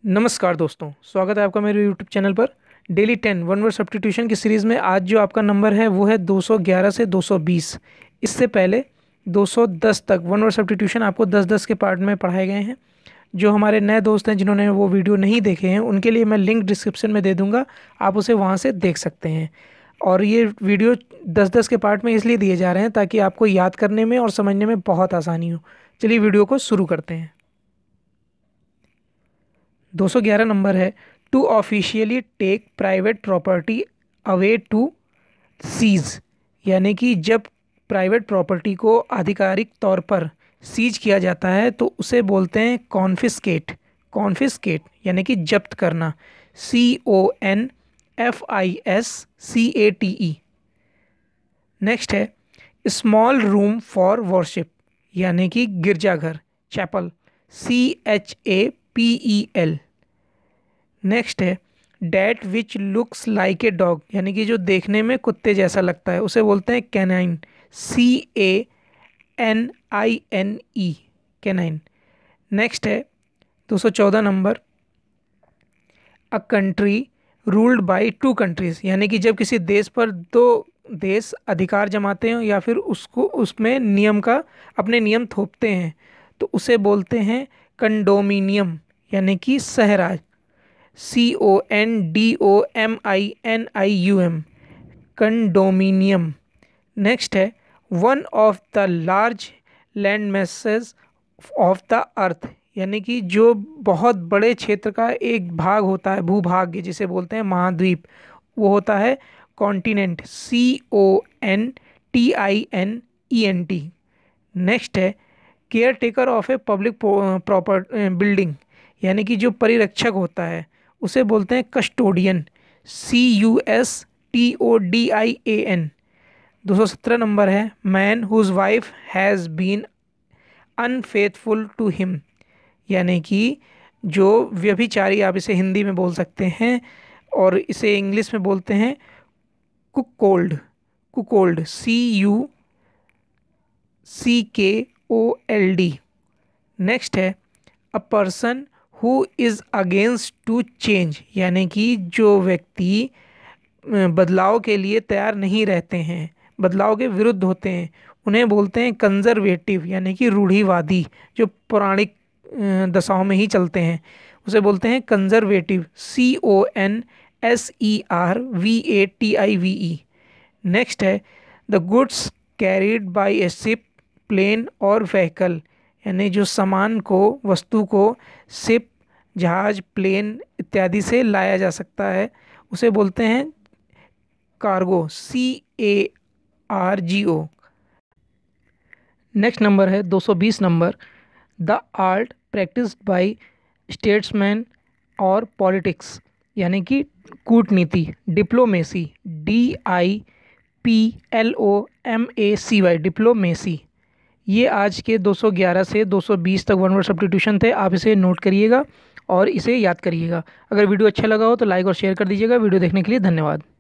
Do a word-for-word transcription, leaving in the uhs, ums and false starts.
नमस्कार दोस्तों, स्वागत है आपका मेरे यूट्यूब चैनल पर। Daily ten one word substitution की सीरीज़ में आज जो आपका नंबर है वो है दो सौ ग्यारह से दो सौ बीस। इससे पहले दो सौ दस तक वन वर्ड सब्स्टिट्यूशन आपको दस दस के पार्ट में पढ़ाए गए हैं। जो हमारे नए दोस्त हैं जिन्होंने वो वीडियो नहीं देखे हैं उनके लिए मैं लिंक डिस्क्रिप्शन में दे दूँगा, आप उसे वहाँ से देख सकते हैं। और ये वीडियो दस दस के पार्ट में इसलिए दिए जा रहे हैं ताकि आपको याद करने में और समझने में बहुत आसानी हो। चलिए वीडियो को शुरू करते हैं। दो सौ ग्यारह नंबर है, to officially take private property away to seize, यानी कि जब प्राइवेट प्रॉपर्टी को आधिकारिक तौर पर सीज किया जाता है तो उसे बोलते हैं कॉन्फिस्केट। कॉन्फिस्केट यानी कि जब्त करना। C O N F I S C A T E. Next है स्मॉल रूम फॉर वर्शिप, यानी कि गिरजाघर, chapel. C H A P E L. Next है that which looks like a dog, यानी कि जो देखने में कुत्ते जैसा लगता है उसे बोलते हैं canine. C A N I N E, canine. Next है दो सौ चौदह number, a country ruled by two countries, यानी कि जब किसी देश पर दो देश अधिकार जमाते हैं या फिर उसको उसमें नियम का अपने नियम थोपते हैं तो उसे बोलते हैं कंडोमिनियम, यानी कि सहराज। C O N D O M I N I U M, condominium. Next है one of the large land masses of the earth, यानी कि जो बहुत बड़े क्षेत्र का एक भाग होता है, भूभाग जिसे बोलते हैं महाद्वीप, वो होता है continent. C O N T I N E N T. Next है care taker of a public proper building, यानी कि जो परिरक्षक होता है उसे बोलते हैं custodian. C U S T O D I A N. दो सौ सत्रह नंबर है man whose wife has been unfaithful to him, यानी कि जो व्यभिचारी, आप इसे हिंदी में बोल सकते हैं और इसे इंग्लिश में बोलते हैं cuckold. Cuckold, C U C K O L D. Next है a person who is against to change, यानी कि जो व्यक्ति बदलाव के लिए तैयार नहीं रहते हैं, बदलाव के विरुद्ध होते हैं, उन्हें बोलते हैं कंजर्वेटिव, यानी कि रूढ़िवादी, जो पौराणिक दशाओं में ही चलते हैं उसे बोलते हैं conservative. C O N S E R V A T I V E. Next है the goods carried by a ship, plane और व्हीकल, यानी जो सामान को, वस्तु को शिप, जहाज, प्लेन इत्यादि से लाया जा सकता है उसे बोलते हैं cargo. C A R G O. Next number है दो सौ बीस number, the art practised by statesman और पॉलिटिक्स, यानी कि कूटनीति, diplomacy. D I P L O M A C Y, diplomacy. ये आज के दो सौ ग्यारह से दो सौ बीस तक वन वर्ड सब्स्टिट्यूशन थे, आप इसे नोट करिएगा और इसे याद करिएगा। अगर वीडियो अच्छा लगा हो तो लाइक और शेयर कर दीजिएगा। वीडियो देखने के लिए धन्यवाद।